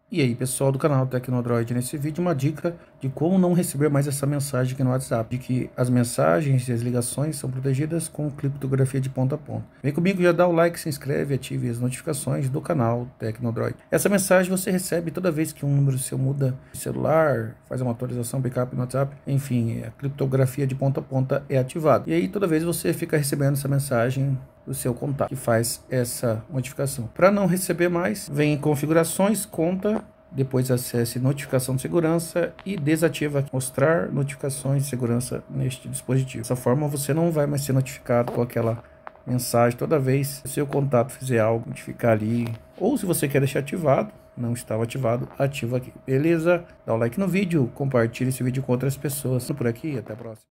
E aí pessoal do canal Tecnodroid, nesse vídeo uma dica de como não receber mais essa mensagem aqui no WhatsApp, de que as mensagens e as ligações são protegidas com criptografia de ponta a ponta. Vem comigo, já dá o like, se inscreve, ative as notificações do canal Tecnodroid. Essa mensagem você recebe toda vez que um número seu muda de celular, faz uma atualização, backup no WhatsApp, enfim, a criptografia de ponta a ponta é ativada. E aí toda vez você fica recebendo essa mensagem do seu contato que faz essa modificação. Para não receber mais, vem em configurações, conta, depois acesse notificação de segurança e desativa mostrar notificações de segurança neste dispositivo. Dessa forma você não vai mais ser notificado com aquela mensagem toda vez que o seu contato fizer algo, notificar ali. Ou se você quer deixar ativado, não estava ativado, ativa aqui. Beleza? Dá o like no vídeo, compartilhe esse vídeo com outras pessoas. Por aqui, até a próxima.